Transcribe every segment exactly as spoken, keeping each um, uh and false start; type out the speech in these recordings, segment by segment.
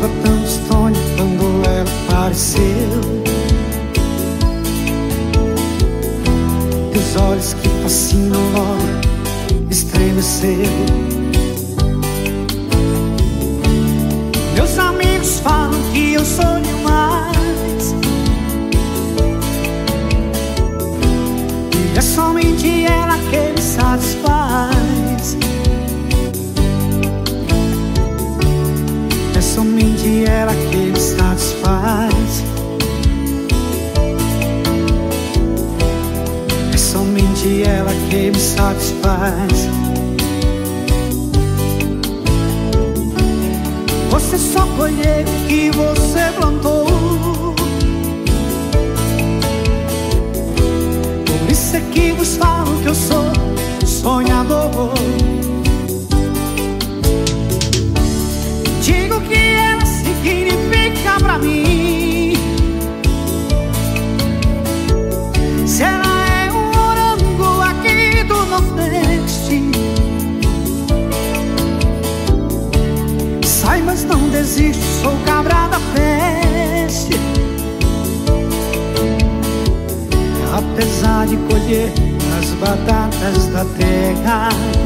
Estava tão distante quando ela apareceu. Teus olhos que fascinam logo estremeceu. Meus amigos falam que eu sou demais, e é somente ela que me satisfaz. É somente ela que me satisfaz. É somente ela que me satisfaz. Você só colheu o que você plantou. Por isso é que vos falo que eu sou sonhador. Digo que ela significa pra mim. Se ela é um morango aqui do Nordeste, sai, mas não desisto, sou cabra da peste. Apesar de colher as batatas da terra,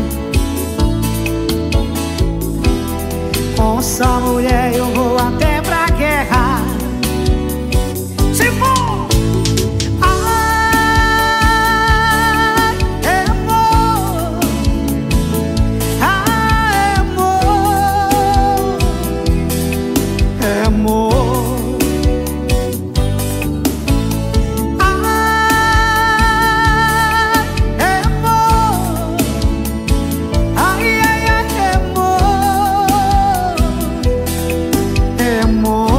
com essa mulher eu vou até pra guerra. Se for! Ai, amor! Ai, amor! É amor! Ai, é amor! Ai, ai, ai, é amor! É amor.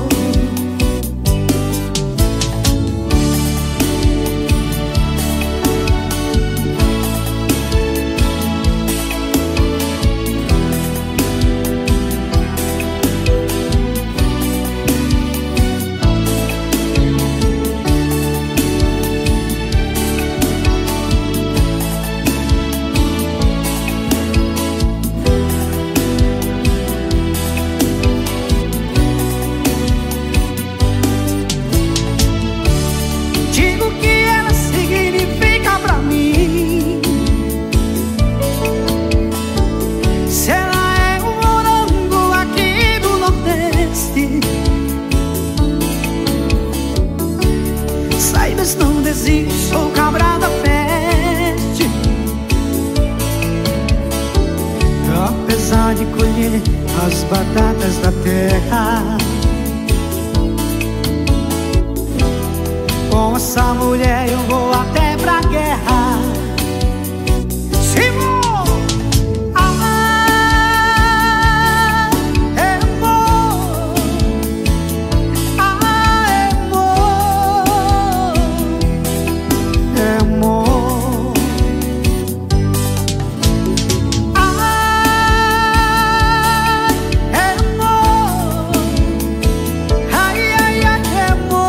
Digo que ela significa pra mim. Se ela é um morango aqui do Nordeste, sai, mas não desisto, sou cabra da peste. Apesar de colher as batatas da terra, com essa mulher eu vou até pra guerra. Se vou! Ah, é amor! Ah, é amor! É amor! Ah, é amor! Ai, ai, ai, é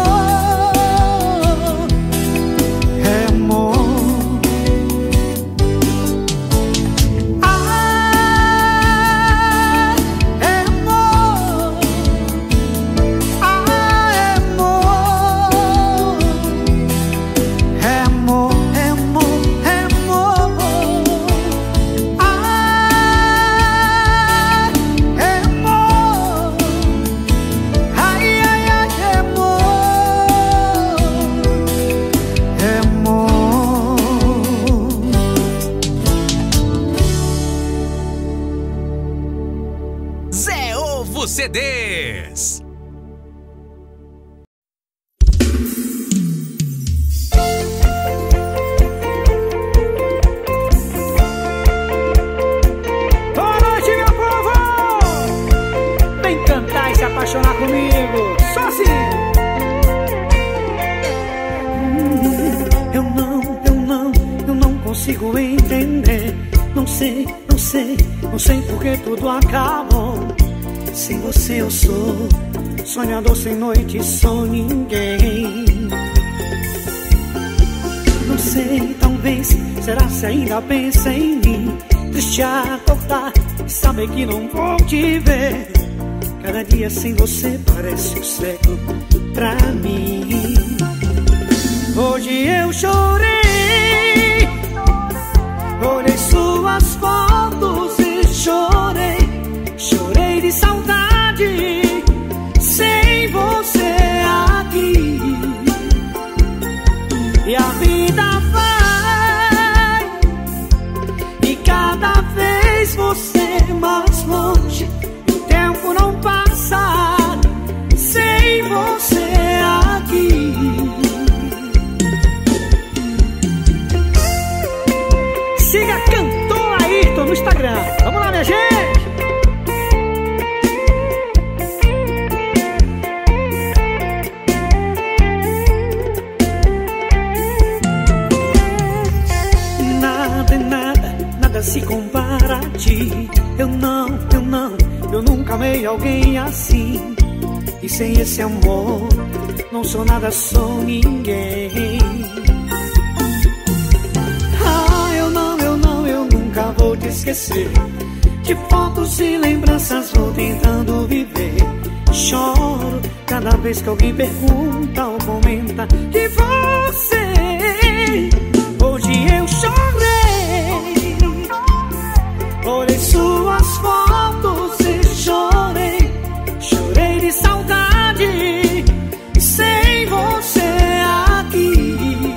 amor! É amor. Ah, é amor. Ah, é amor. É amor, é amor, é amor. Ah, é amor. Ai, ai, ai, é amor. É amor. Zé Ovo C Ds. Boa noite, meu povo! Vem cantar e se apaixonar comigo, só assim! Eu não, eu não, eu não consigo entender. Não sei, não sei, não sei por que tudo acabou. Sem você eu sou sonhador sem noite, sou ninguém. Não sei, talvez, será se ainda pensa em mim? Triste acordar e saber que não vou te ver. Cada dia sem você parece um século pra mim. Hoje eu chorei, olhei suas fotos e chorei. Chorei de saudade, sem você aqui. E a vida vai, e cada vez você mais longe. O tempo não passa sem você aqui. Siga Cantor Ayrton no Instagram. Vamos lá, minha gente! Nada é nada, nada se compara a ti. Eu não, eu não, eu nunca amei alguém assim. E sem esse amor, não sou nada, sou ninguém. Ah, eu não, eu não, eu nunca vou te esquecer. De fotos e lembranças vou tentando viver. Choro cada vez que alguém pergunta ou comenta de você. Hoje eu chorei, olhei suas fotos e chorei. Chorei de saudade, sem você aqui.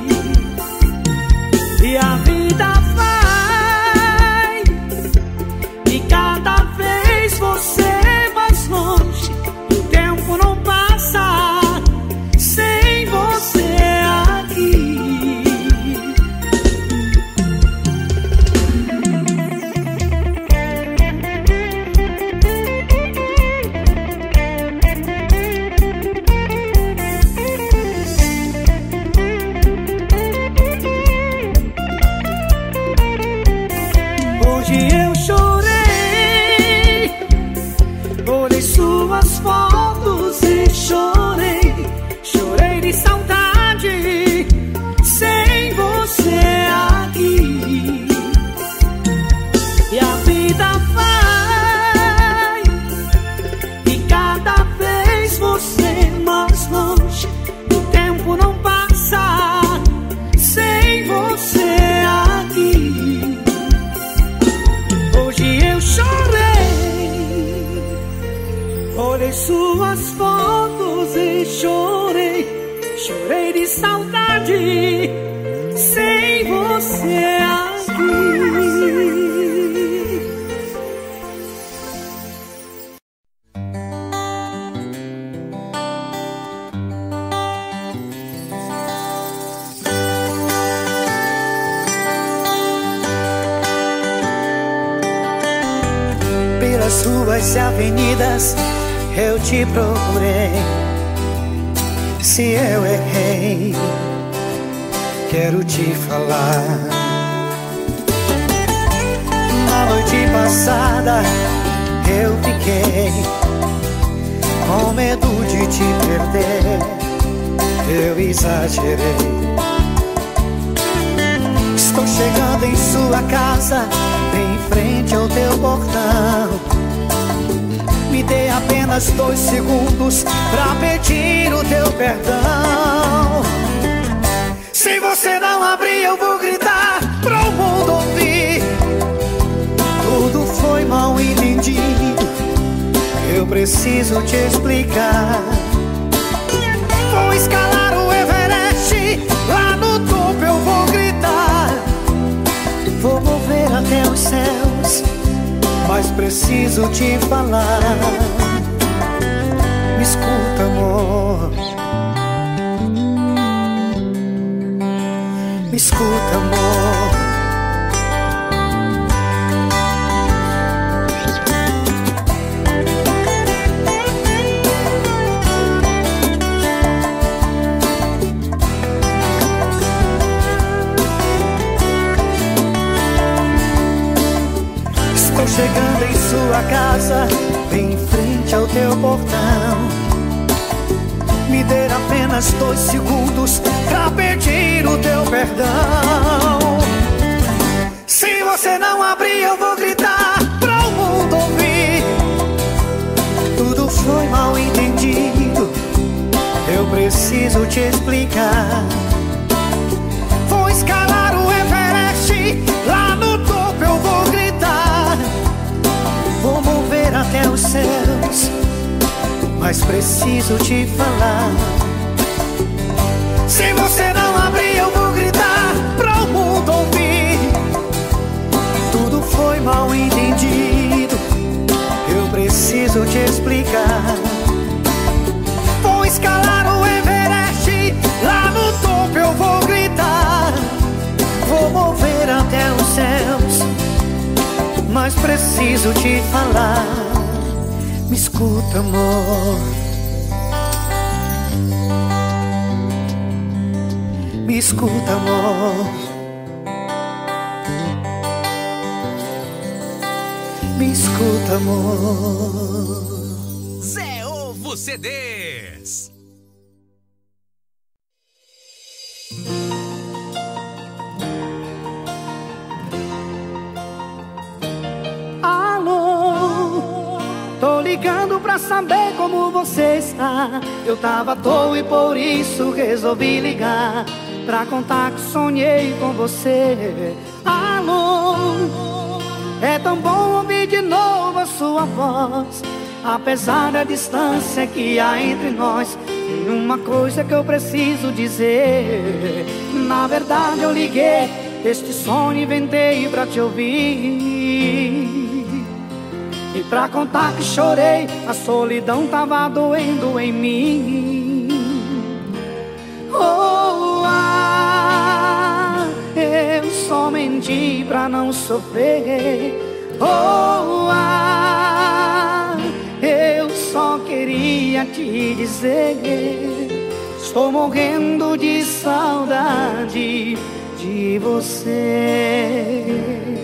E a vida vai, e cada vez você mais longe. O tempo não passa sem você aqui. Hoje eu chorei, olhei suas fotos e chorei. Chorei de saudade, sem você aqui. E a vida vai, e cada vez você mais longe. O tempo não passa sem você aqui. Hoje eu chorei, olhei suas fotos e chorei. Chorei de saudade, sem você aqui. Pelas ruas e avenidas eu te procurei. Se eu errei, quero te falar. Na noite passada eu fiquei com medo de te perder. Eu exagerei. Estou chegando em sua casa, bem em frente ao teu portão. Me dê apenas dois segundos pra pedir o teu perdão. Se você não abrir, eu vou gritar pra o mundo ouvir. Tudo foi mal entendido, eu preciso te explicar. Vou escalar o Everest, lá no topo eu vou gritar. Vou mover até os céus, mas preciso te falar. Me escuta, amor. Me escuta, amor. Estou chegando em sua casa, bem em frente ao teu portão. Me dê apenas dois segundos pra pedir o teu perdão. Se você não abrir, eu vou gritar pra o mundo ouvir. Tudo foi mal entendido, eu preciso te explicar. Vou escalar o Everest, lá no topo eu vou gritar. Vou mover até os céus, mas preciso te falar. Se você não abrir, eu vou gritar pra o mundo ouvir. Tudo foi mal entendido, eu preciso te explicar. Vou escalar o Everest, lá no topo eu vou gritar. Vou mover até os céus, mas preciso te falar. Me escuta, amor. Me escuta, amor. Me escuta, amor. Zé Ovo C Ds. Alô, tô ligando pra saber como você está. Eu tava à toa e por isso resolvi ligar, pra contar que sonhei com você. Alô, é tão bom ouvir de novo a sua voz. Apesar da distância que há entre nós, tem uma coisa que eu preciso dizer. Na verdade eu liguei, este sonho inventei pra te ouvir. E pra contar que chorei, a solidão tava doendo em mim. Oh, ah, eu só menti pra não sofrer. Oh, ah, eu só queria te dizer, estou morrendo de saudade de você.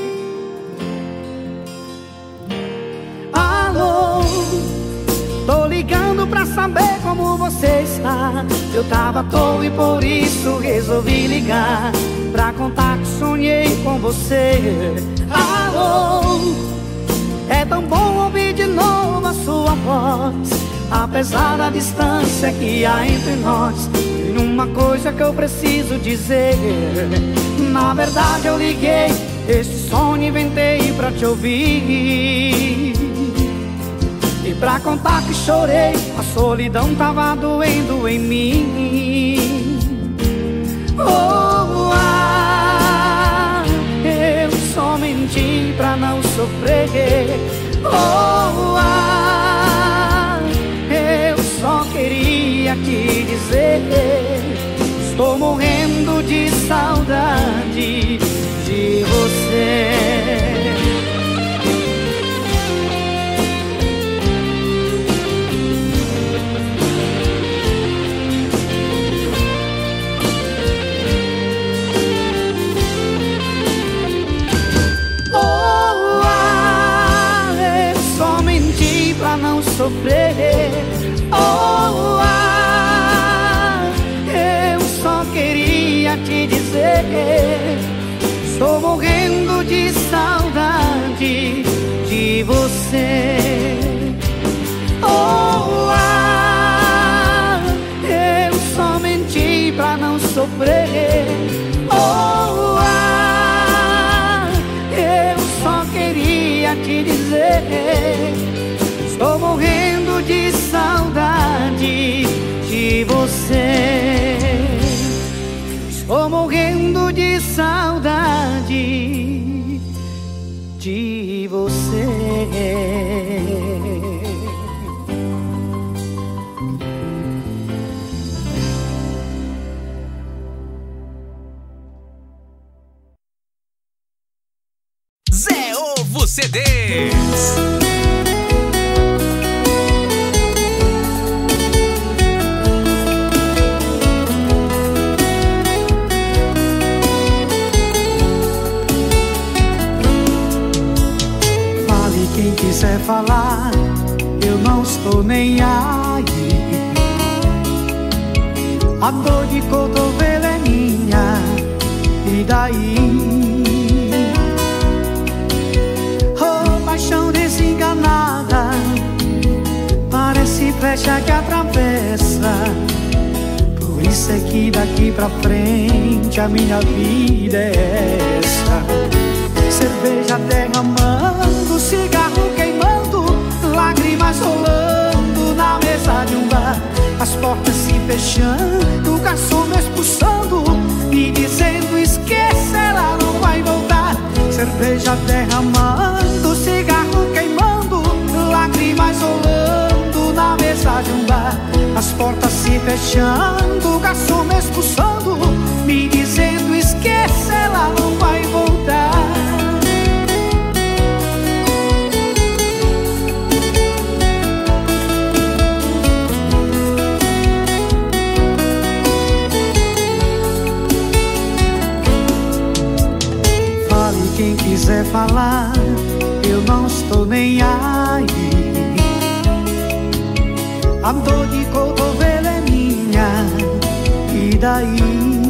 Alô, tô ligando pra saber como você está. Eu tava à toa e por isso resolvi ligar, pra contar que sonhei com você. Alô, é tão bom ouvir de novo a sua voz. Apesar da distância que há entre nós, tem uma coisa que eu preciso dizer. Na verdade eu liguei, este sonho inventei pra te ouvir. E pra contar que chorei, a solidão tava doendo em mim. Oh, ah, eu só menti pra não sofrer. Oh, ah, eu só queria te dizer, estou morrendo de saudade de você. Não sofrer. Oh, ah, eu só queria te dizer, estou morrendo de saudade de você. Oh, ah, eu só menti pra não sofrer. Oh, ah, eu só queria te dizer, estou morrendo de saudade de você. Estou morrendo de saudade de você. Zé Ovo C Ds. Quem quiser falar, eu não estou nem aí. A dor de cotovelo é minha, e daí? Oh, paixão desenganada, flecha que atravessa. Por isso é que daqui pra frente a minha vida é essa. Cerveja derramando, cigarro queimando, lágrimas rolando na mesa de um bar. As portas se fechando, o garçom me expulsando, me dizendo esqueça, ela não vai voltar. Cerveja derramando, cigarro queimando, lágrimas rolando na mesa de um bar. As portas se fechando, o garçom me expulsando, me dizendo esqueça, ela não vai voltar. Fale quem quiser falar, eu não estou nem aí. A dor de cotovelo é minha, e daí?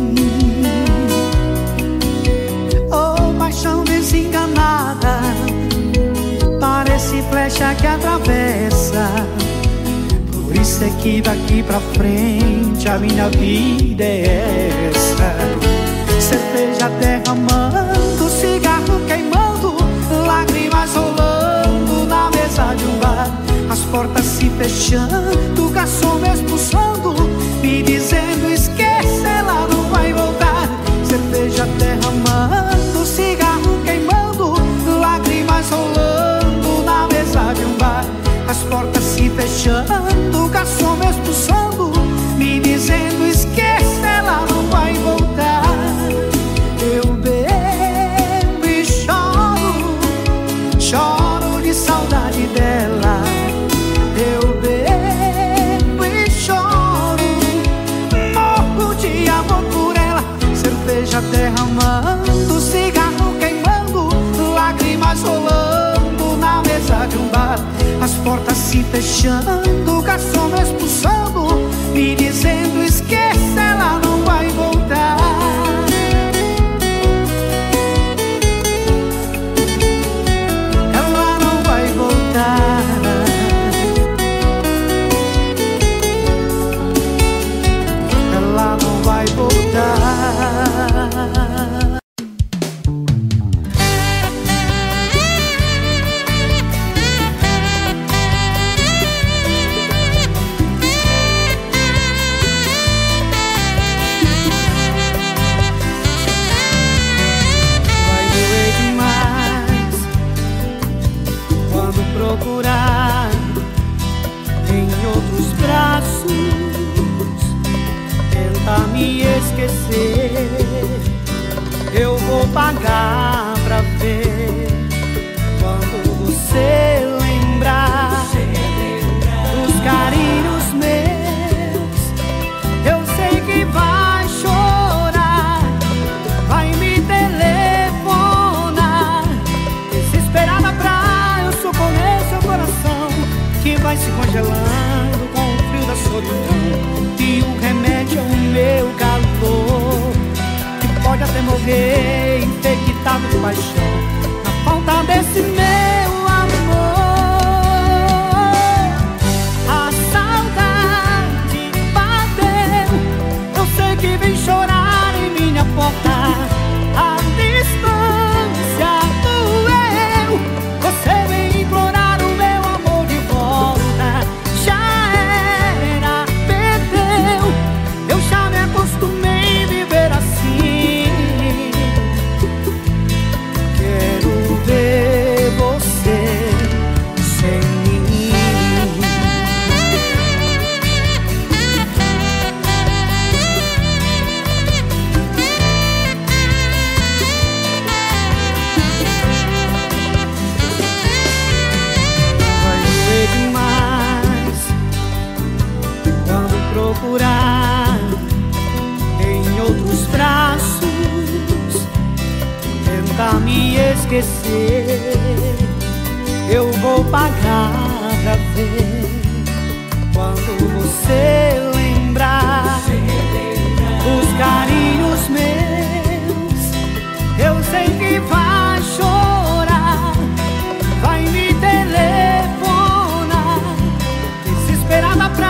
Oh, paixão desenganada, parece flecha que atravessa. Por isso é que daqui pra frente a minha vida é essa. Cerveja derramando, cigarro queimando, lágrimas rolando na mesa de um bar. As portas se fechando, o garçom me expulsando, me dizendo esqueça, ela não vai voltar. Cerveja derramando, cigarro queimando, lágrimas rolando na mesa de um bar. As portas se fechando, o garçom me expulsando, me dizendo esqueça, ela não vai voltar. Eu bebo e choro, choro de saudade dela. Eu bebo e choro, morro de amor por ela. Cerveja derramando, cigarro queimando, lágrimas rolando na mesa de um bar. As portas se fechando, o garçom me expulsando, me dizendo esqueça, ela não vai voltar. Ela não vai voltar. Ela não vai voltar. Procurar em outros braços, tentar me esquecer. Eu vou pagar pra ver quando você lembrar dos carinhos meus. Eu sei que vai chorar, vai me telefonar, desesperada pra socorrer seu coração, que vai se congelando com o frio da solidão. E o remédio é o meu calor, que pode até morrer infectado de paixão na falta desse meu amor. A saudade bateu, eu sei que vem chorar em minha porta. A distância doeu, você vem implorar o meu amor de volta. Já era, perdeu, eu já me acostumei a viver assim. Quero ver você sem mim. Procurar em outros braços, tentar me esquecer. Eu vou pagar pra ver quando você lembrar os carinhos meus. Eu sei que vai chorar, vai me telefonar, desesperada pra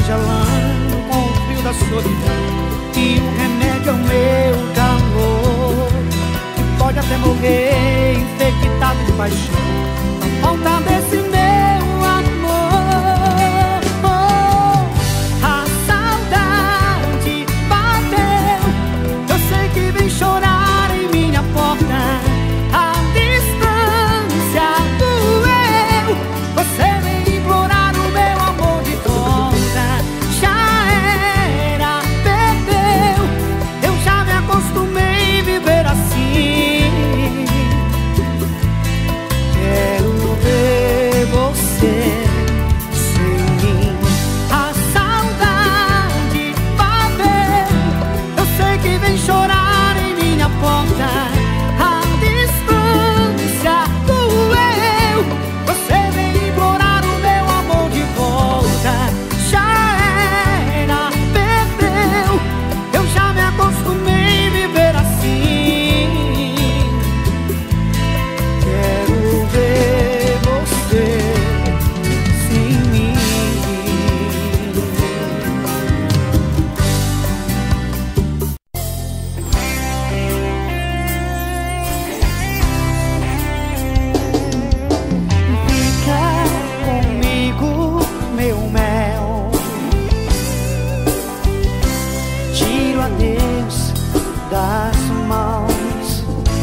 gelando com o frio da solidão. E o remédio é o meu calor, que pode até morrer infectado de paixão. Não falta desse meu amor. Oh, a saudade bateu, eu sei que vem chorar em minha porta. A distância doeu, você vem implorar o meu amor de volta. Já era, perdeu, eu já me acostumei a viver assim. Quero ver você sem mim. A saudade bateu, eu sei que vem chorar em minha porta. A distância doeu, você vem implorar o meu amor de volta. Já era, perdeu, eu já me acostumei a viver assim. Quero ver você sem mim. Fica comigo, meu mel. Tiro a Deus das mãos.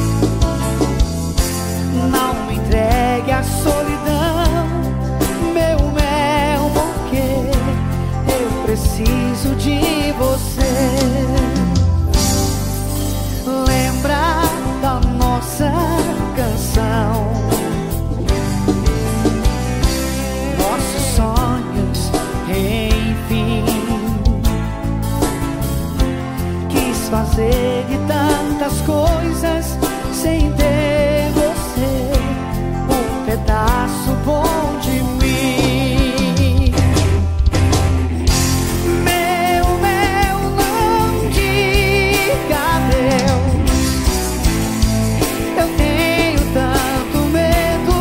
Não me entregue à solidão, meu mel, porque eu preciso de você. Lembra da nossa canção, nossos sonhos, enfim. Quis fazer de tantas coisas sem ter você, um pedaço bom de mim. Meu, meu, não diga adeus, eu tenho tanto medo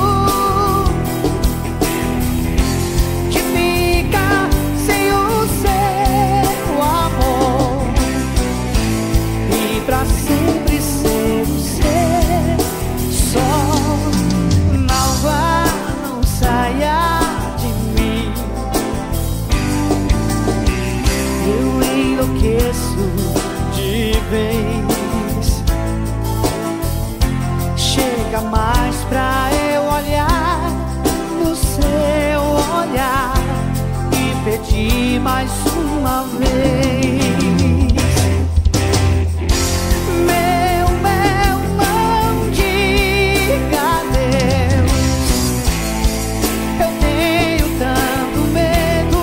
de ficar sem o seu amor e pra sempre ser o seu só. Não vá, não saia de mim, eu enlouqueço de vez. Chega mais pra eu olhar no seu olhar e pedir mais uma vez. Meu, meu, não diga adeus, eu tenho tanto medo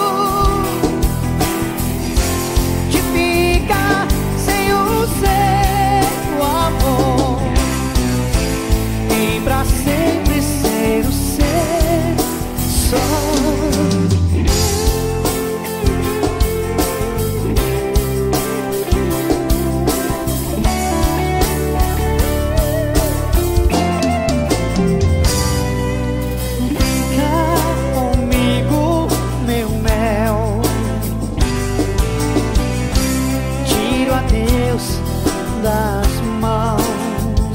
de ficar sem o seu amor e pra sempre ser o seu só. Fica comigo, meu mel. Tiro a Deus das mãos.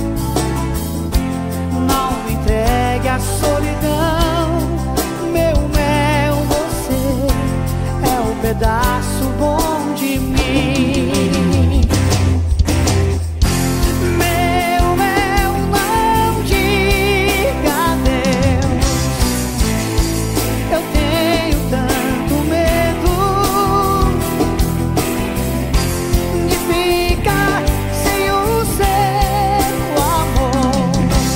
Não me entregue à solidão, meu mel, você é um pedaço bom de mim. Meu, meu, não diga adeus, eu tenho tanto medo de ficar sem o seu amor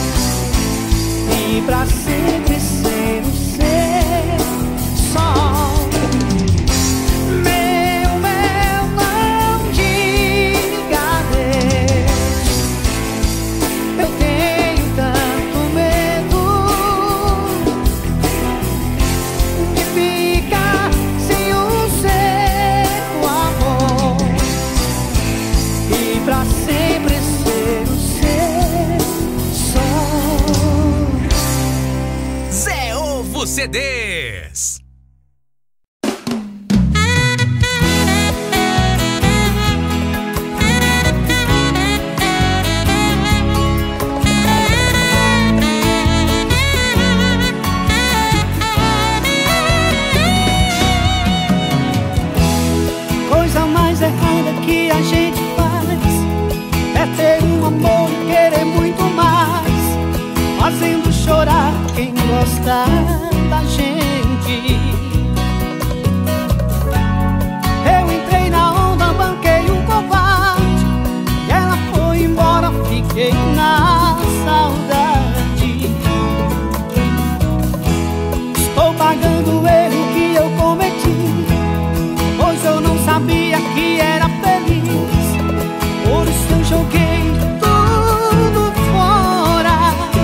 e pra sempre ser o seu só. Meu, meu, não diga adeus, eu tenho tanto medo de ficar sem o seu amor e pra sempre ser o seu só. Zé Ovo C Ds. gostar da gente. Eu entrei na onda, banquei um covarde, e ela foi embora, fiquei na saudade. Estou pagando o erro que eu cometi, pois eu não sabia que era feliz. Por isso eu joguei tudo fora.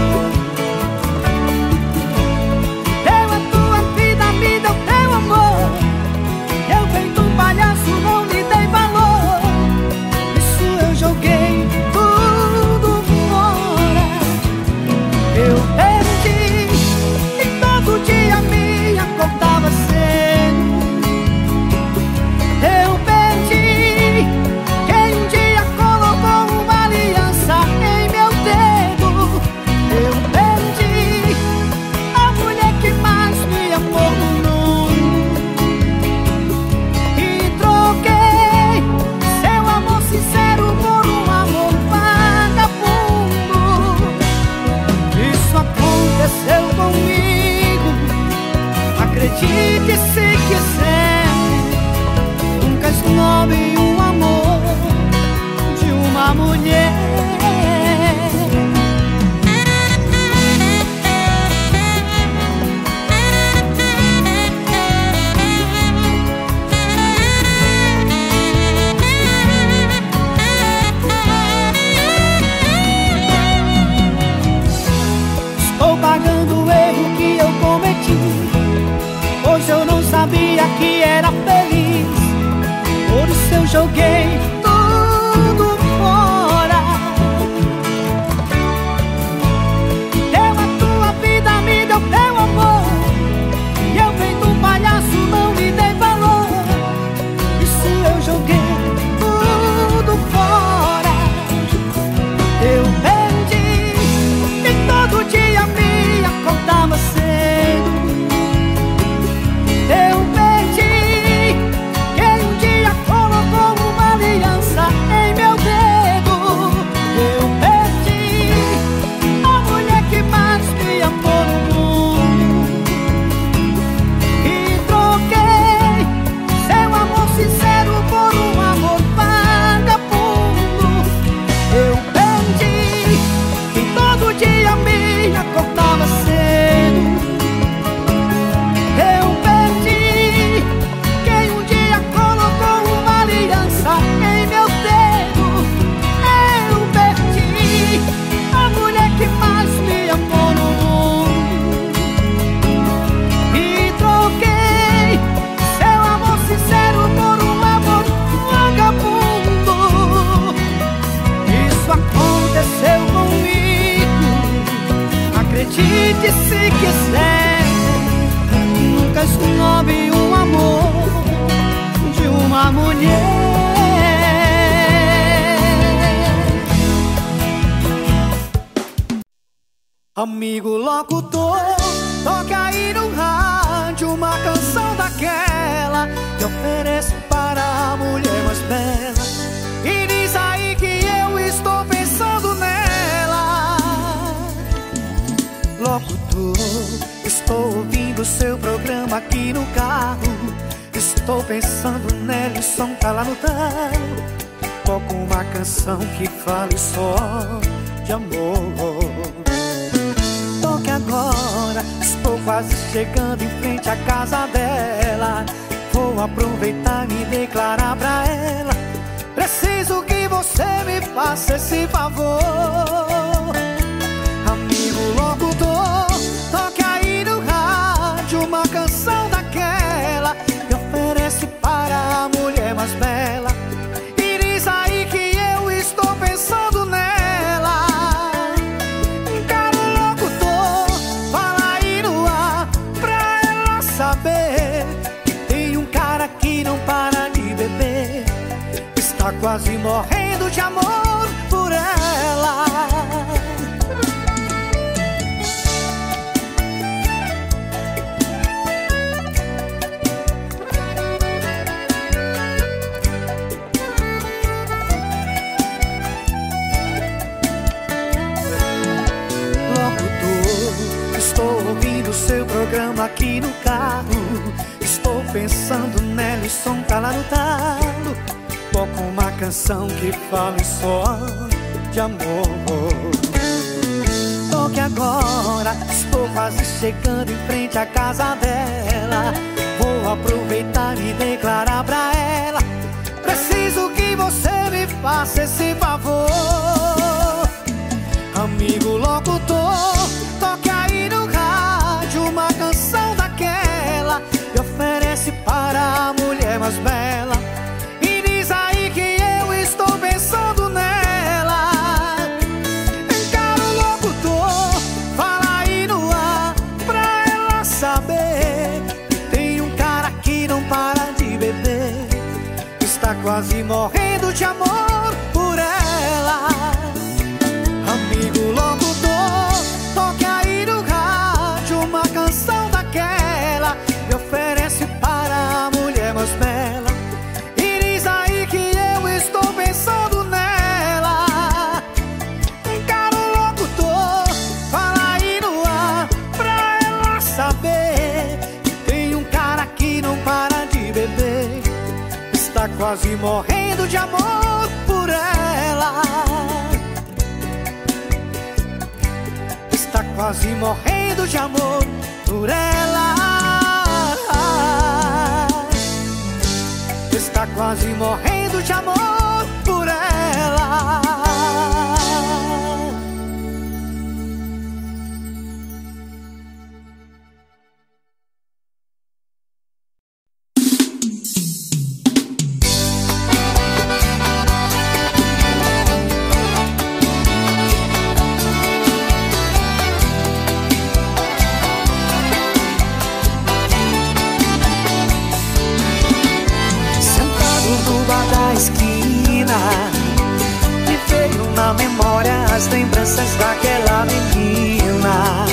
Deu a tua vida, me deu teu amor, eu feito um palhaço não lhe dei valor. Isso eu joguei tudo fora. Eu perdi, e todo dia me acordava cedo. Eu perdi quem um dia colocou uma aliança em meu dedo. Eu perdi a mulher que mais me amou no mundo, e troquei seu amor sincero por um amor vagabundo. Isso aconteceu comigo, acredite se quiser. Nunca esnobe um amor de uma mulher. Estou pagando o erro que eu cometi, pois eu não sabia que era feliz. Por isso eu joguei tudo fora. Deu a tua vida, me deu teu amor, e eu feito um palhaço não lhe dei valor. Isso eu joguei tudo fora. Eu perdi, e todo dia me acordava cedo. Eu perdi quem um dia colocou uma aliança em meu dedo. Eu perdi a mulher que mais me amou no mundo, e troquei seu amor sincero por um amor vagabundo. Eu perdi quem todo dia me acordava cedo. Eu perdi quem um dia colocou uma aliança em meu dedo. Eu perdi a mulher que mais me amou no mundo, e troquei seu amor sincero por um amor vagabundo. Isso aconteceu comigo, acredite se quiser. Nunca esnobe um amor de uma mulher. Amigo locutor, toca aí no rádio uma canção daquela que ofereço para a mulher mais bela, e diz aí que eu estou pensando nela. Locutor, estou ouvindo seu programa aqui no carro, estou pensando nela e o som tá lá no talo. Toco uma canção que fale só de amor. Toque agora, estou quase chegando em frente à casa dela. Vou aproveitar e me declarar pra ela. Preciso que você me faça esse favor. Amigo locutor, toque aí no rádio uma canção daquela que oferece para a mulher mais bela, e diz aí que eu estou pensando nela. Caro locutor, fala aí no ar pra ela saber que tem um cara que não para de beber, está quase morrendo de amor por ela. programa aqui no carro. Estou pensando nela e som tá lá no talo. Toco uma canção que fala só de amor. Toque agora, estou quase chegando em frente à casa dela. Vou aproveitar e declarar pra ela: preciso que você me faça esse favor. Amigo locutor, toque aí no rádio uma canção daquela e oferece para a mulher mais bela. E diz aí que eu estou pensando nela. Encara o locutor, fala aí no ar pra ela saber que tem um cara que não para de beber, está quase morrendo de amor por ela. Amigo locutor, toque aí no rádio uma canção daquela e oferece para a mulher mais bela. E diz aí que eu estou pensando nela. Encara o locutor, fala aí no ar pra ela saber que tem um cara que não para de beber, está quase morrendo de amor por ela. Está quase morrendo de amor por ela. Está quase morrendo de amor por ela. Me veio na memória as lembranças daquela menina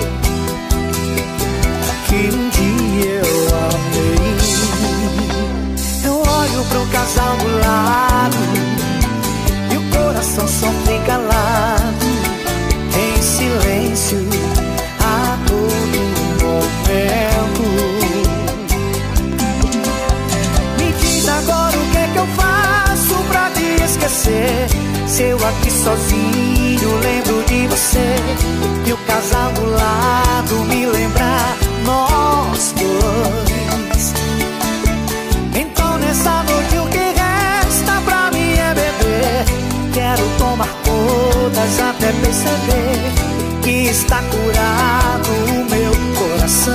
que um dia eu amei. Eu olho pro casal do lado e o coração só fica calado, em silêncio a todo momento. Me diz agora o que é que eu faço pra te esquecer, se eu aqui sozinho lembro de você e o casal do lado me lembrar nós dois. Então nessa noite o que resta pra mim é beber. Quero tomar todas até perceber que está curado o meu coração.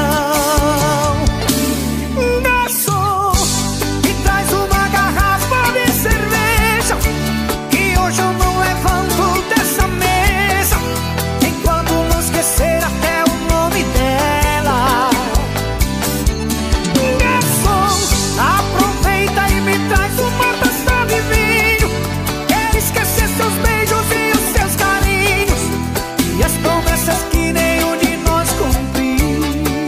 Hoje eu não levanto dessa mesa enquanto não esquecer até o nome dela. Garçom, aproveita e me traz uma taça de vinho. Quero esquecer seus beijos e os seus carinhos e as promessas que nenhum de nós cumpriu.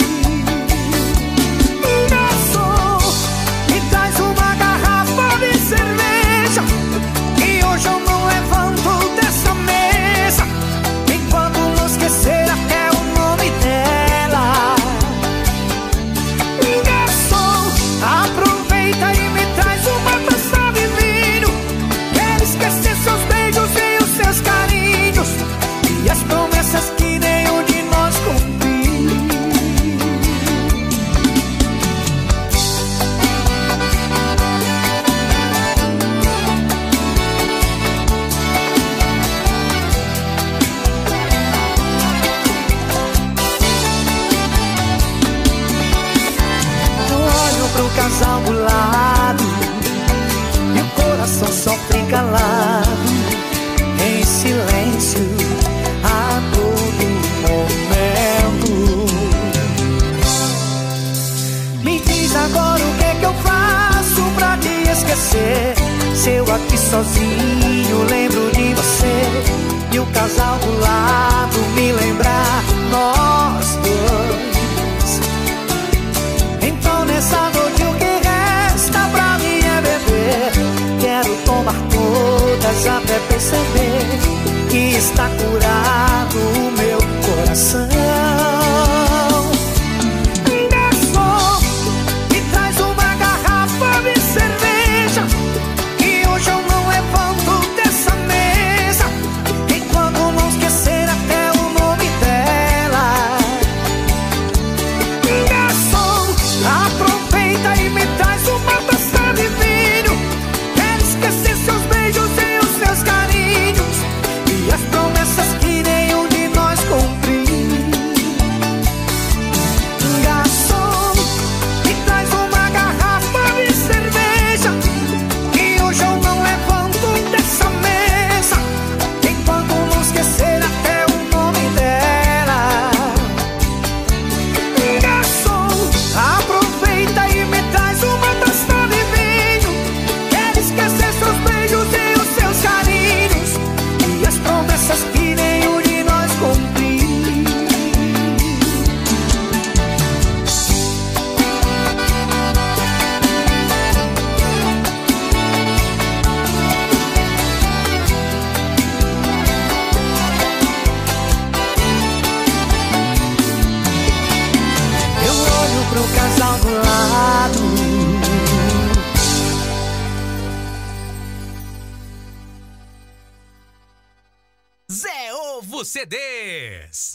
Garçom, me traz uma garrafa de cerveja. E hoje eu não levanto dessa mesa enquanto não esquecer até o nome dela. Garçom, aproveita e me traz uma taça de vinho. Quero esquecer seus beijos e os seus carinhos e as promessas que nenhum de nós cumpriu. Pro casal do lado e o coração sofre calado, em silêncio a todo momento. Me diz agora o que é que eu faço pra te esquecer, se eu aqui sozinho lembro de você e o casal do lado me lembrar nós dois. Então nessa noite o que resta pra mim é beber. Quero tomar todas até perceber que está curado o meu coração. Zé Ovo C Ds.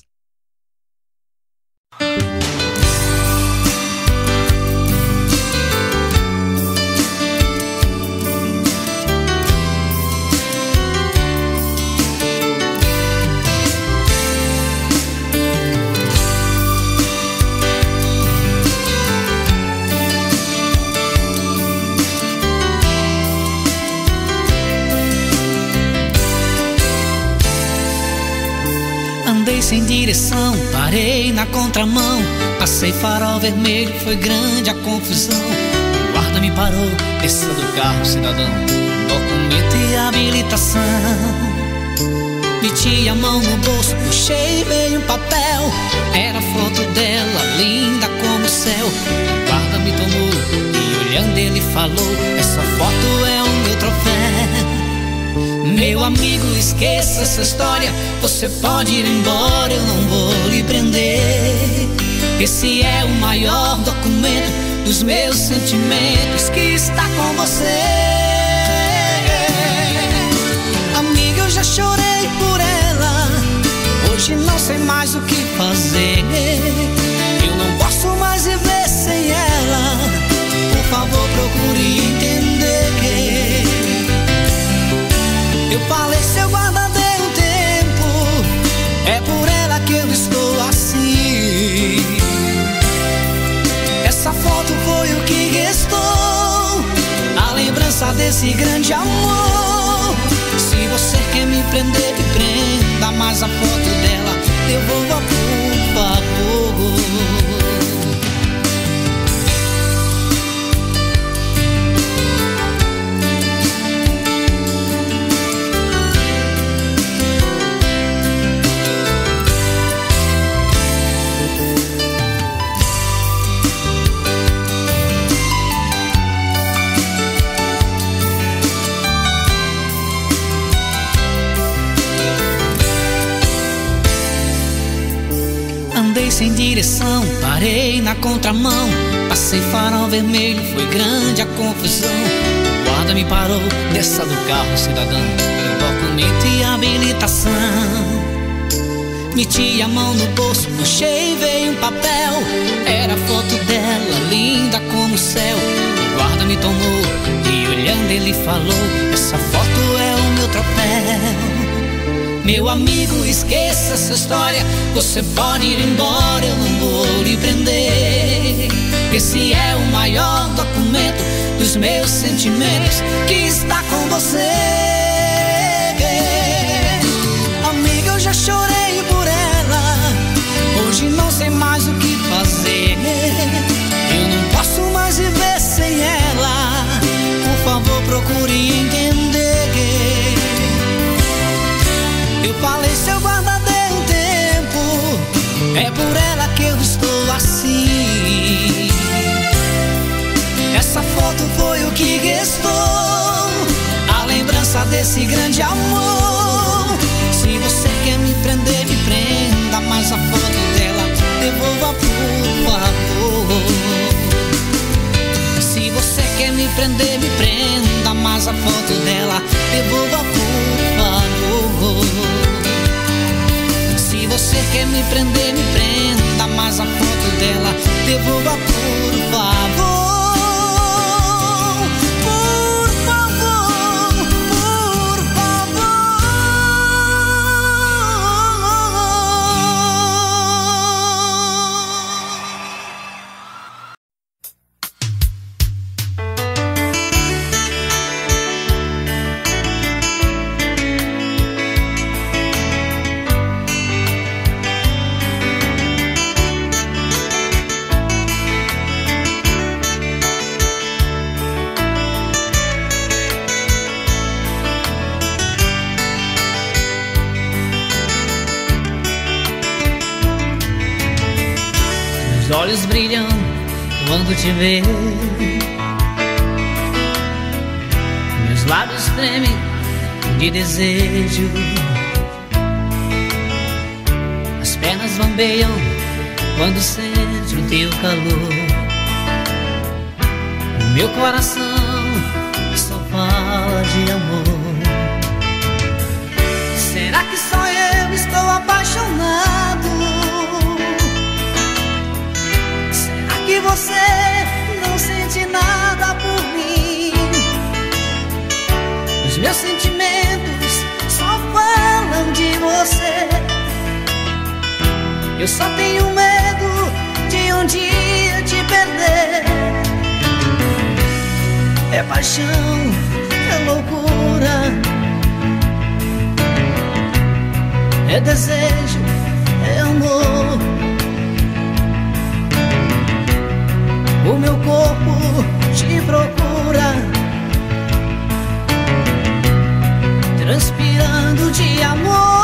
Andei sem direção, parei na contramão. Passei farol vermelho, foi grande a confusão. O guarda me parou, desça do carro, cidadão, documento e habilitação. Meti a mão no bolso, puxei, veio um papel. Era a foto dela, linda como o céu. O guarda me tomou e olhando ele falou: essa foto é o meu troféu. Meu amigo, esqueça essa história. Você pode ir embora, eu não vou lhe prender. Esse é o maior documento dos meus sentimentos que está com você. Amiga, eu já chorei por ela, hoje não sei mais o que fazer. Eu não posso mais viver sem ela. Por favor, procure entender. Eu falei, seu guarda, dê um tempo, é por ela que eu estou assim. Essa foto foi o que restou, a lembrança desse grande amor. Se você quer me prender, me prenda, mas a foto dela devolva, por favor. Andei sem direção, parei na contramão. Passei farol vermelho, foi grande a confusão. O guarda me parou, desça do carro, cidadão, documento e habilitação. Meti a mão no bolso, puxei, veio um papel. Era a foto dela, linda como o céu. O guarda me tomou e olhando ele falou: essa foto é o meu troféu. Meu amigo, esqueça essa história. Você pode ir embora, eu não vou lhe prender. Esse é o maior documento dos meus sentimentos que está com você. Amiga, eu já chorei por ela, hoje não sei mais o que fazer. Eu não posso mais viver sem ela. Por favor, procure entender. Eu falei, seu guarda, dê um tempo, é por ela que eu estou assim. Essa foto foi o que restou, a lembrança desse grande amor. Se você quer me prender, me prenda, mas a foto dela devolva, por favor. Se você quer me prender, me prenda, mas a foto dela devolva, por favor. Se você quer me prender, me prenda, mas a foto dela devolva, por favor. Por favor, por favor. Meus olhos brilham quando te vejo, meus lábios tremem de desejo, as pernas bambeiam quando sente o teu calor. O meu coração só fala de amor. Será que só eu Os meus sentimentos só falam de você. Eu só tenho medo de um dia te perder. É paixão, é loucura, é desejo, é amor. O meu corpo te procura, transpirando de amor.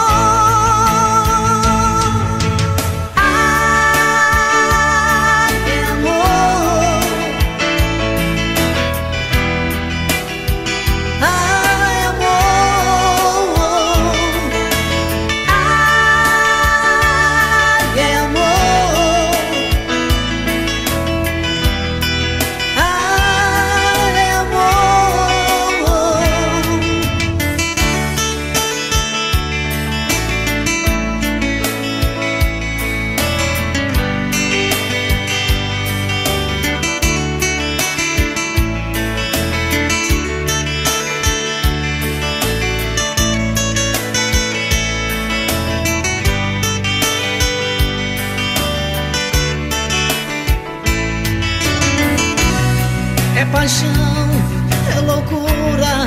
É paixão, é loucura,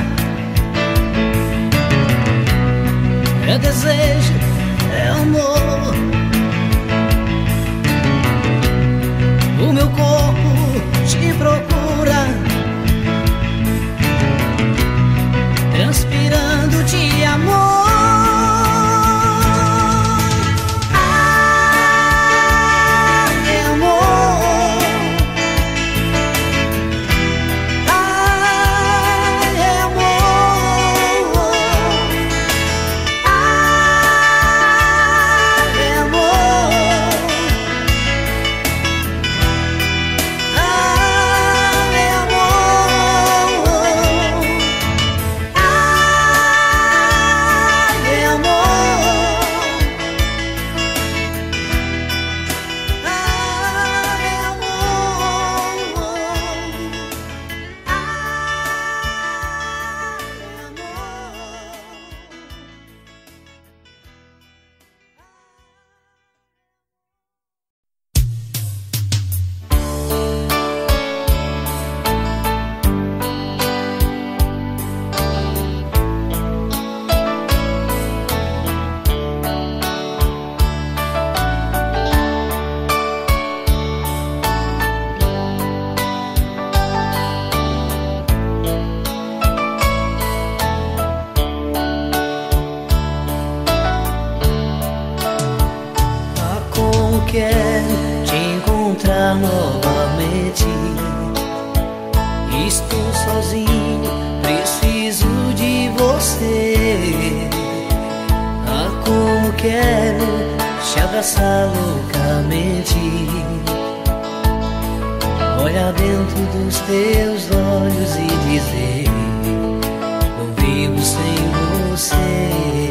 é desejo, é amor. O meu corpo te procura, transpirando de amor. Quero te encontrar novamente. Estou sozinho, preciso de você. Ah, como quero te abraçar loucamente. Olhar dentro dos teus olhos e dizer: não vivo sem você.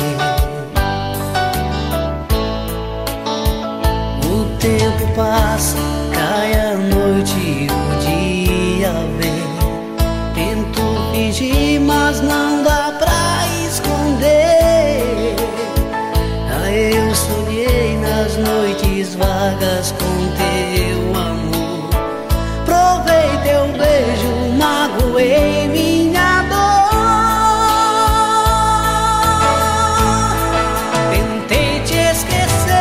O tempo passa, cai a noite e o dia vem. Tento fingir, mas não dá pra esconder. Ah, eu sonhei nas noites vagas com teu amor. Provei teu beijo, magoei minha dor. Tentei te esquecer,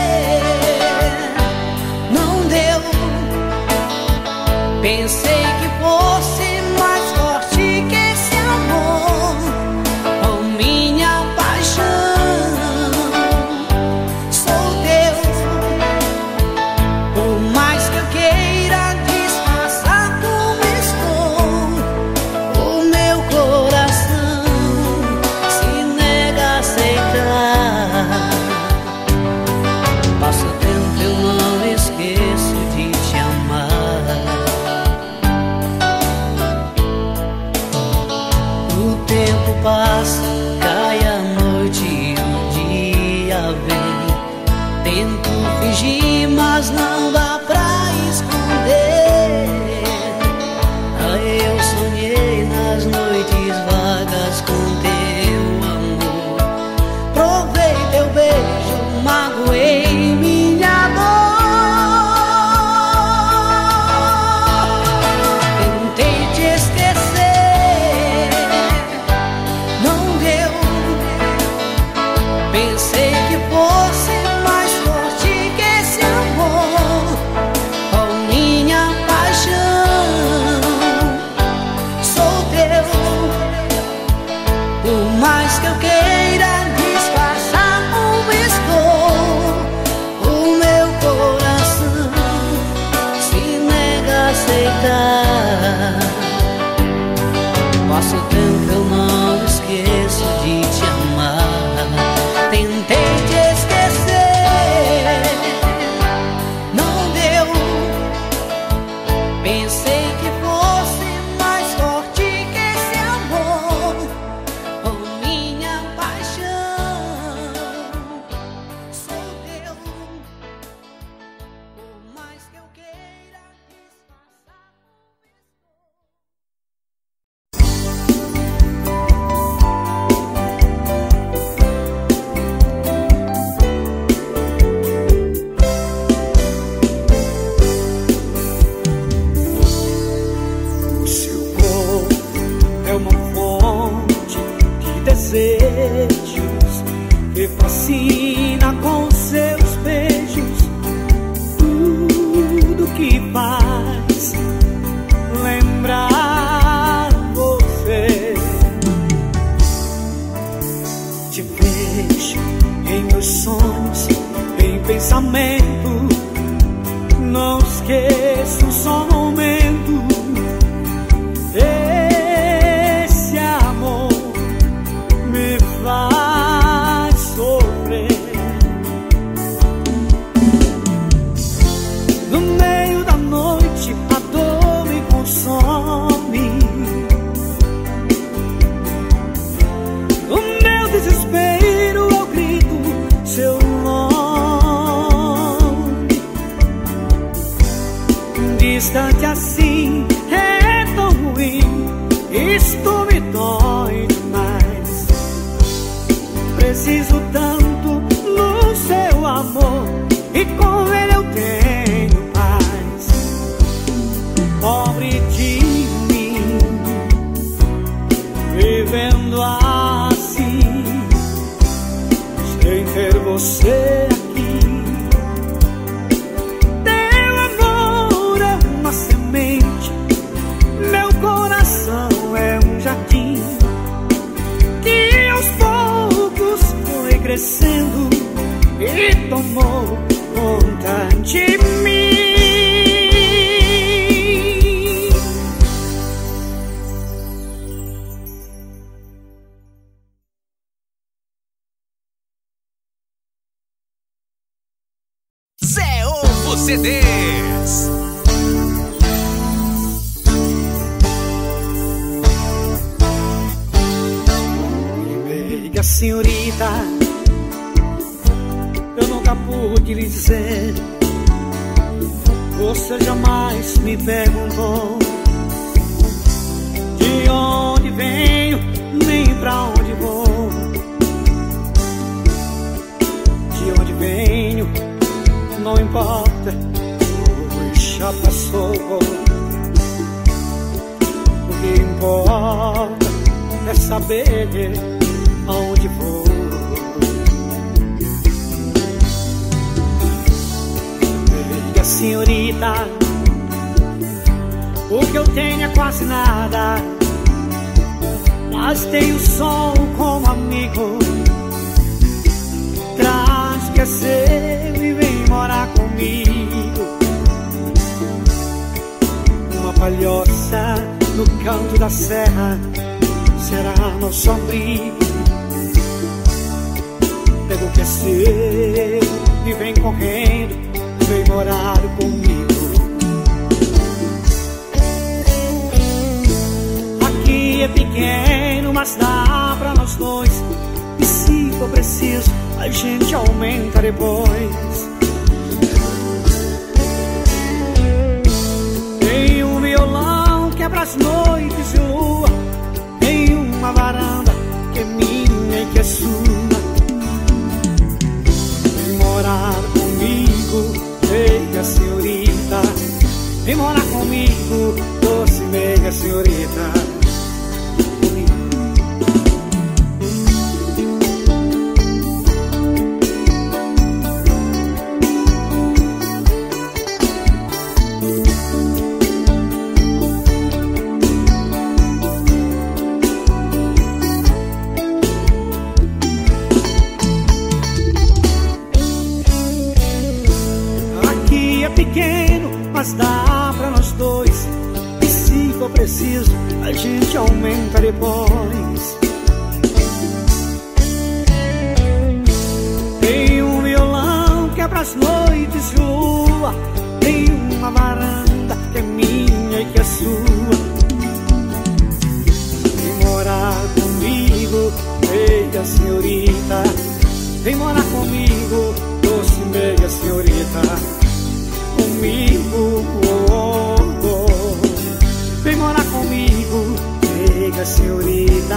pensei que fosse mais forte que esse amor. Oh, minha paixão, sou teu. Por mais que eu queira disfarçar como estou, o meu coração se nega a aceitar. Passa tempo, eu não esqueço de te amar. O tempo passa, cai a noite e o dia vem. Tento fingir, mas não dá pra esconder. Ah, eu sonhei nas noites vagas com mais que eu queira disfarçar como estou, o meu coração se nega a aceitar. Passa o tempo, eu não esqueço de te amar. Tentei te esquecer, não deu. Pensei que fosse mais forte que esse amor, oh minha paixão. Sou teu, por mais que eu queira disfarçar. O seu corpo é uma fonte de desejos que fascina com seus beijos. Tudo que faz lembrar você. Te vejo em meus sonhos, em pensamento. Não esqueço só um momento. Esse amor me faz sofrer. No meio da noite a dor me consome. No meu desespero eu grito seu nome. Distante assim é tão ruim, isto me dói demais. Preciso tanto no seu amor e com ele eu tenho paz. Pobre de mim, vivendo assim, sem ter você aqui. Teu amor é uma semente, meu coração é um jardim que aos poucos foi crescendo e tomou conta de mim. Zé Ovo C Ds. Amiga senhorita, eu nunca pude lhe dizer. Você jamais me perguntou de onde venho, nem pra onde vou. De onde venho não importa, pois já passou. O que importa é saber aonde vou. Amiga senhorita, o que eu tenho é quase nada, mas tenho som como amigo. Traz que é seu e vem morar comigo. Uma palhoça no canto da serra será nosso abrigo. Pega o que é seu e vem correndo, vem morar comigo. Aqui é pequeno, mas dá pra nós dois. E se for preciso, a gente aumenta depois. Tem um violão que é pras noites de lua, tem uma varanda que é minha e que é sua. Vem morar comigo, meiga senhorita. Vem morar comigo, doce meiga senhorita. mas dá pra nós dois. E se for preciso, a gente aumenta depois. Tem um violão que é pras noites de lua, tem uma varanda que é minha e que é sua. Vem morar comigo, meia senhorita. Vem morar comigo, doce meia senhorita. Comigo, oh, oh, oh. Vem morar comigo, meia senhorita.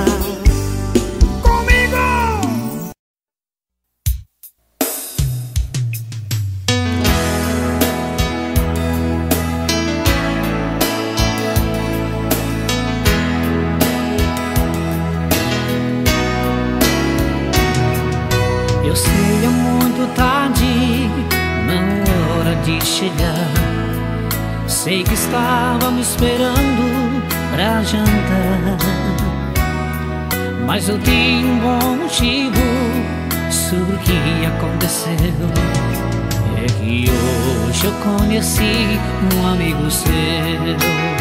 Sei que estava me esperando pra jantar, mas eu tinha um bom motivo sobre o que aconteceu. É que hoje eu conheci um amigo seu.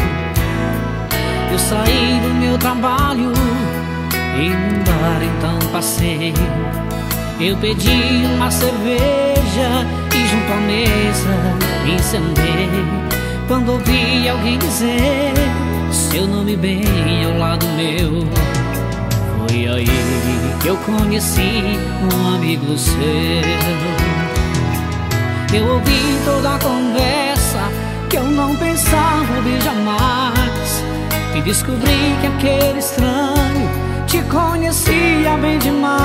Eu saí do meu trabalho e num bar então passei. Eu pedi uma cerveja e junto à mesa encendei. Quando ouvi alguém dizer seu nome bem ao lado meu, foi aí que eu conheci um amigo seu. Eu ouvi toda a conversa que eu não pensava ouvir jamais, e descobri que aquele estranho te conhecia bem demais.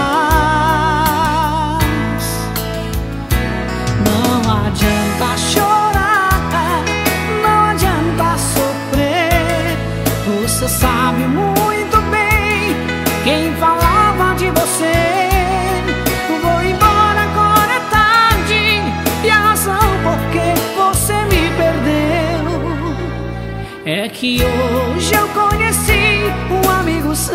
Não adianta chorar, não adianta sofrer. Você sabe muito bem quem falava de você. Vou embora, agora é tarde, e a razão por que você me perdeu é que hoje eu conheci um amigo seu.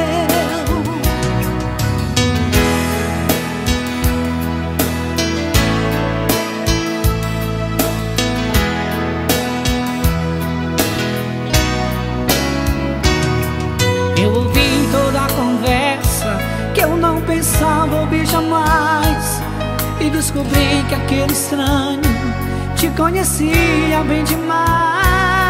Eu ouvi toda a conversa que eu não pensava ouvir jamais, e descobri que aquele estranho te conhecia bem demais.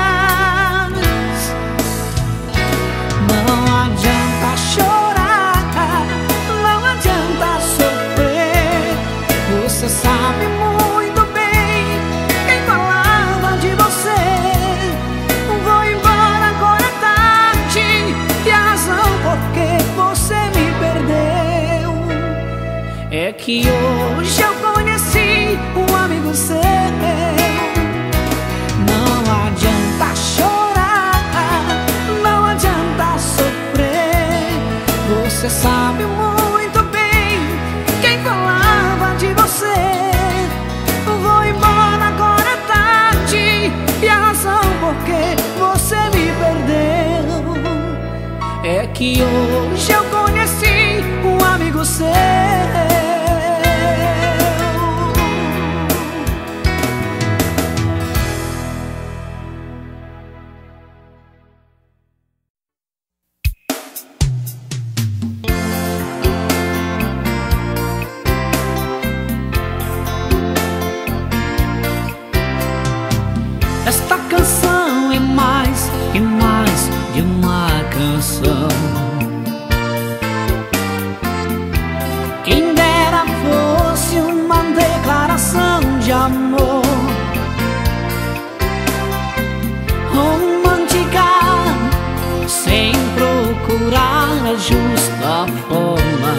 Não adianta chorar, não adianta sofrer. Você sabe muito bem quem falava de você. Vou embora, agora é tarde, e a razão por que você me perdeu é que hoje eu conheci um amigo seu. Não adianta chorar, não adianta sofrer. Você sabe muito bem quem falava de você. Vou embora, agora é tarde, e a razão por que você me perdeu é que hoje eu conheci um amigo seu. Esta canção é mais e mais de uma canção. Quem dera fosse uma declaração de amor romântica, sem procurar a justa forma,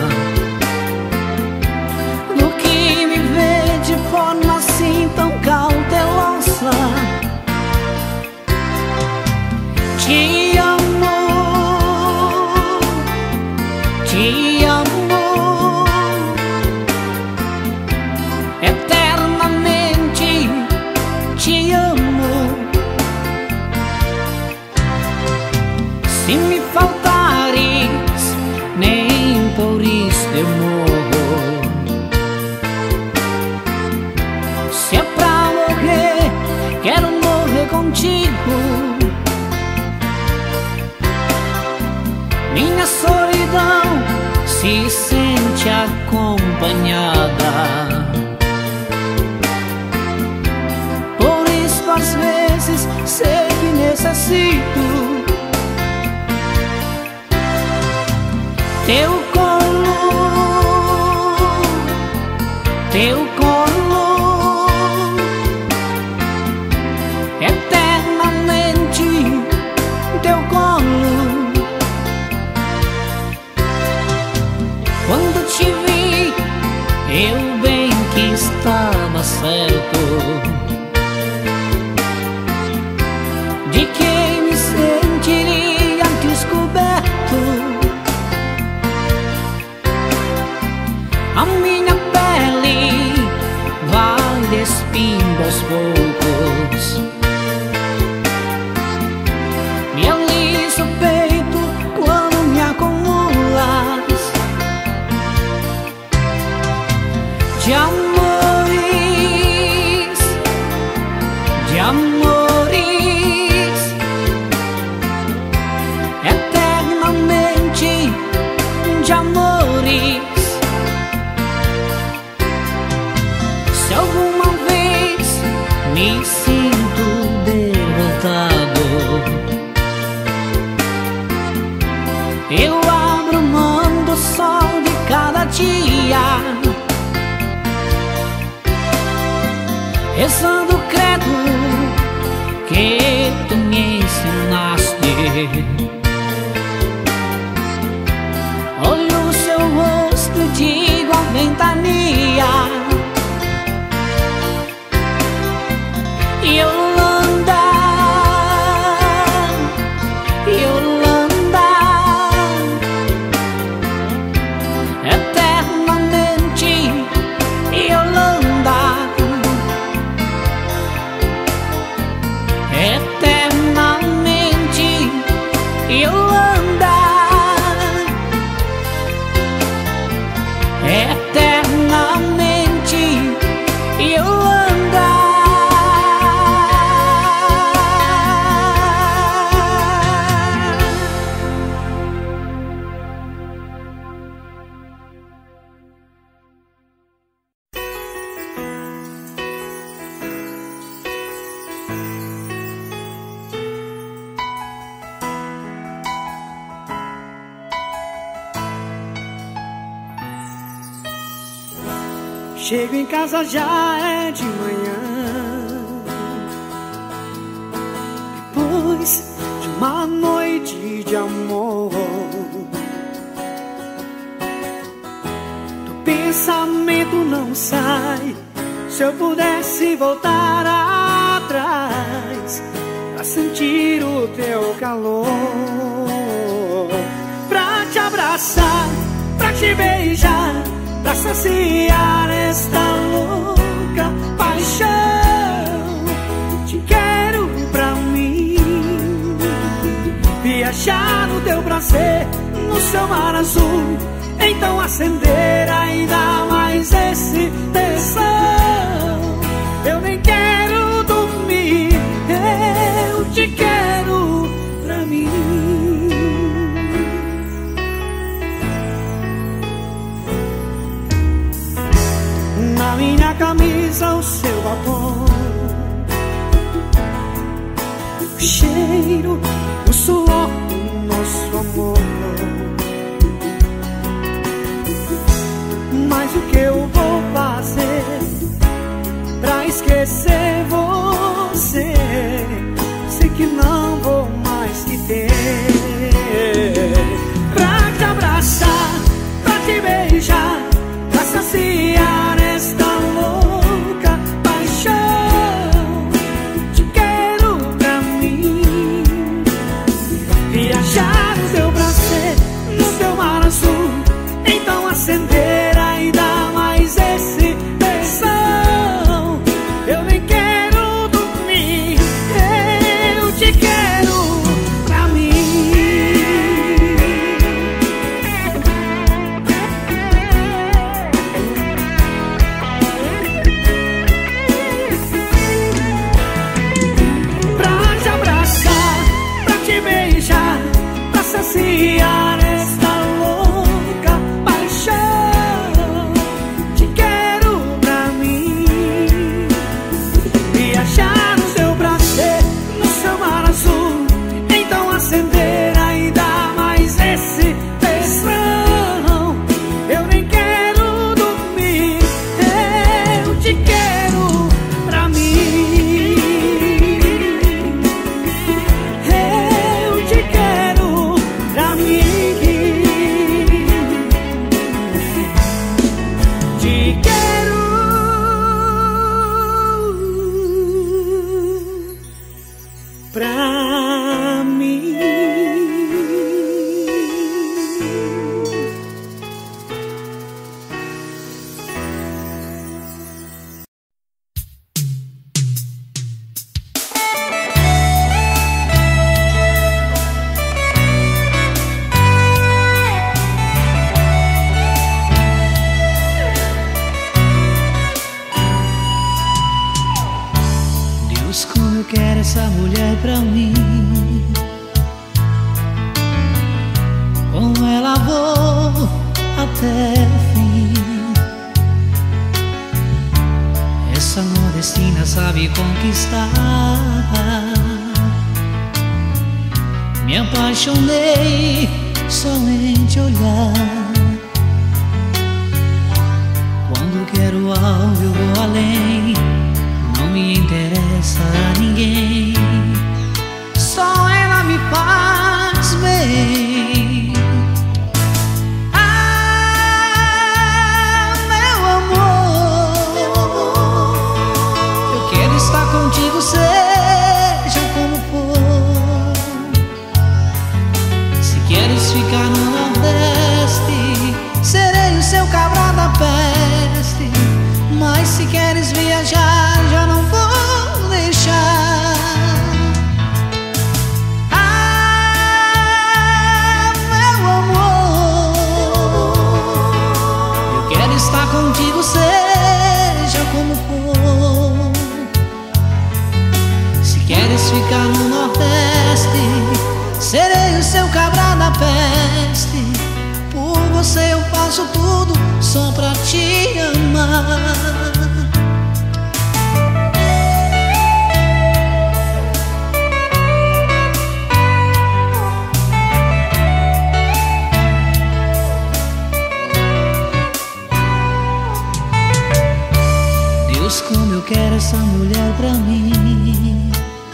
do que me vê de forma assim tão cautelosa. Te amo, te amo, eternamente te amo. Se me faltares, nem por isso eu morro. Se é pra morrer, quero morrer se sente acompanhada. Por isso às vezes sei que necessito teu colo, teu colo, eternamente teu colo. Quando te vi, eu bem que estava certo de que me sentiria descoberto. A minha pele vai despindo aos poucos, me alisa o peito quando me acumulas de amores, de amores, eternamente de amores. Se alguma vez me sinto derrotado, eu abro mão do sol de cada dia, rezando o credo que tu me ensinaste. Olho o seu rosto de igual ventania, Yolanda, Yolanda, eternamente Yolanda, eternamente Yolanda, eternamente Yolanda. Chego em casa já é de manhã, depois de uma noite de amor. Do pensamento não sai, se eu pudesse voltar atrás pra sentir o teu calor, pra te abraçar, pra te beijar, pra saciar esta louca paixão. Te quero pra mim, viajar no teu prazer, no seu mar azul. Então acender ainda mais esse tesão. Eu nem quero dormir, eu te quero pra mim. Na minha camisa o seu batom, o cheiro, o suor do nosso amor. Mas o que eu vou fazer pra esquecer você? Sei que não vou mais te ter. Pra te abraçar, pra te beijar, pra saciar esta louca paixão. Te quero pra mim, viajar no teu prazer, no teu mar azul. Então acender ainda mais esse tesão. Eu nem quero dormir, eu te quero pra mim. Pra te abraçar, pra te beijar, pra saciar esta louca paixão. vou até o fim. Essa nordestina sabe conquistar. Me apaixonei só em te olhar. Quando quero algo eu vou além. Não me interessa a ninguém. Só ela me faz bem. Ah, meu amor, eu quero estar contigo, seja como for. Se queres ficar no Nordeste, serei o seu cabra da peste. Mas se queres viajar, já não vou deixar. Ah, meu amor, eu quero estar contigo, seja como for. Se queres ficar no Nordeste, serei o seu cabra da peste. Por você eu faço tudo só pra te amar. Deus, como eu quero essa mulher pra mim.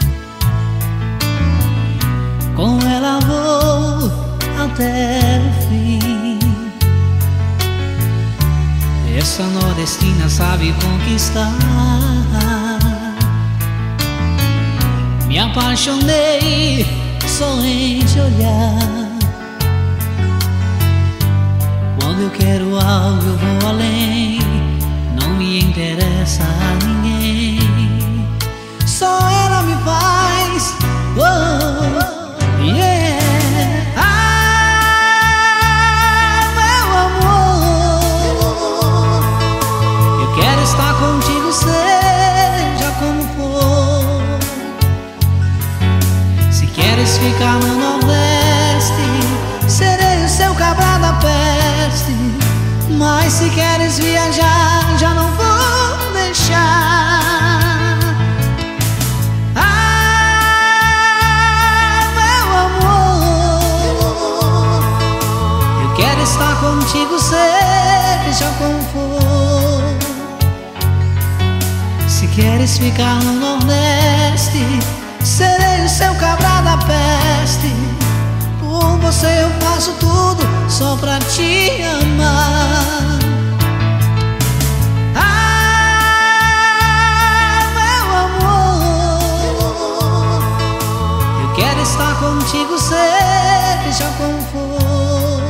Com ela vou até o fim. Essa nordestina sabe conquistar. Me apaixonei só em te olhar. Quando eu quero algo eu vou além. Não me interessa a ninguém. Só ela me faz oh, yeah. Estar contigo, seja como for. Se queres ficar no Nordeste, serei o seu cabra da peste. Mas se queres viajar, já não vou deixar. Ah, meu amor, eu quero estar contigo, seja como for. Se queres ficar no Nordeste, serei o seu cabra da peste. Por você eu faço tudo só pra te amar. Ah, meu amor, eu quero estar contigo, seja como for.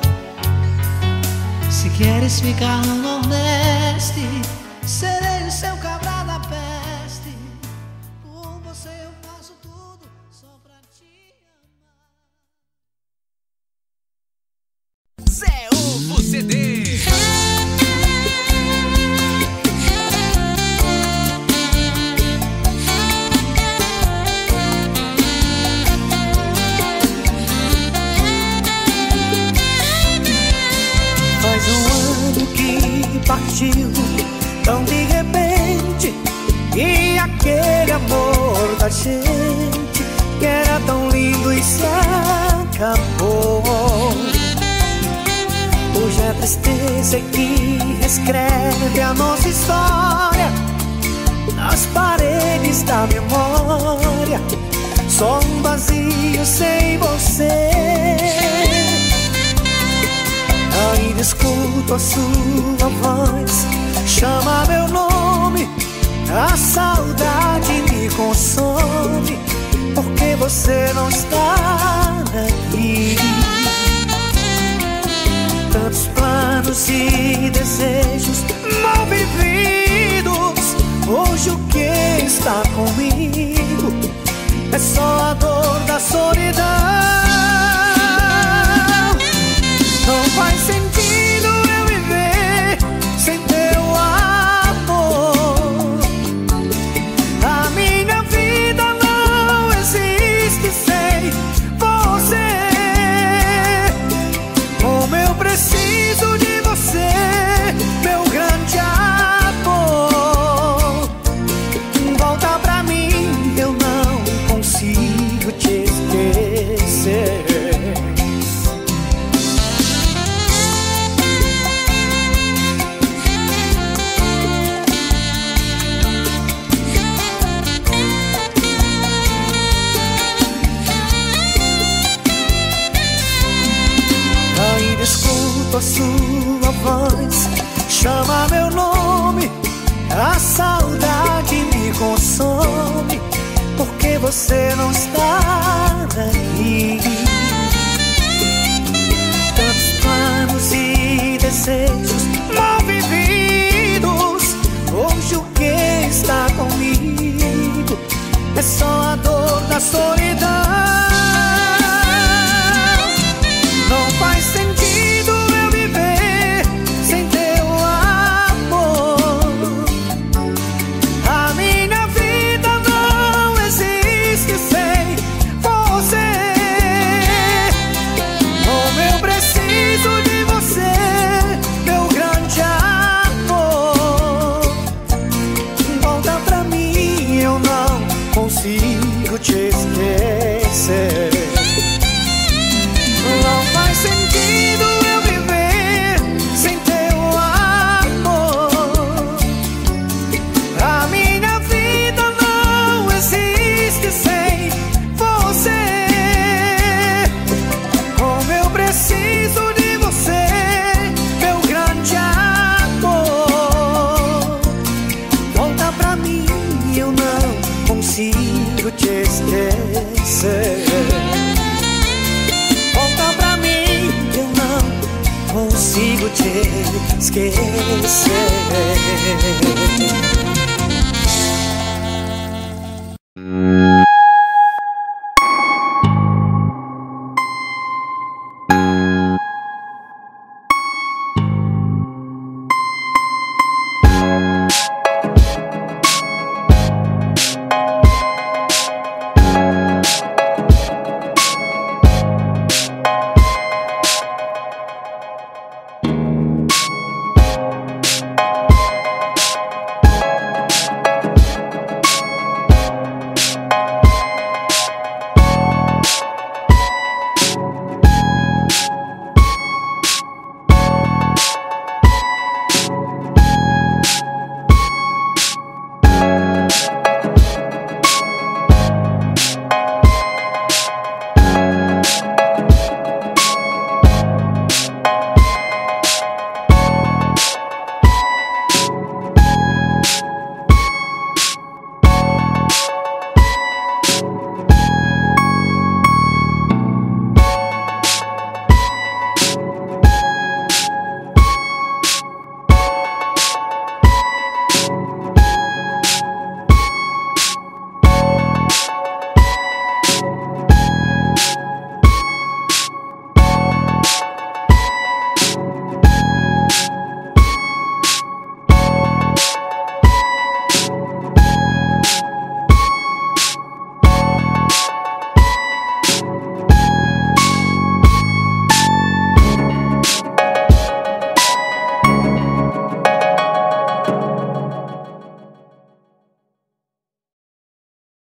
Se queres ficar no Nordeste, serei o seu cabra da peste. Por você eu faço tudo só pra te amar. Zé Ovo C D. Faz um ano que partiu tão de repente, e aquele amor da gente que era tão lindo e se acabou. Hoje a tristeza é que reescreve a nossa história nas paredes da memória. Só um vazio sem você. Ainda escuto a sua voz, chama meu nome, a saudade me consome, porque você não está aqui. Tantos planos e desejos mal vividos, hoje o que está comigo é só a dor da solidão. Não faz sentido eu viver sem teu amor. A minha vida não existe sem você. a sua voz chama meu nome, a saudade me consome, porque você não está aqui. Tantos planos e desejos mal vividos, hoje o que está comigo é só a dor da solidão. Não faz sentido eu viver sem teu amor. A minha vida não existe sem você. Como eu preciso de você, meu grande amor. Volta pra mim, eu não consigo te esquecer. Não faz sentido eu viver sem teu amor. A minha vida não existe sem você. Como eu preciso de você, meu grande amor. Volta pra mim, eu não consigo te esquecer. Volta pra mim, eu não consigo te esquecer.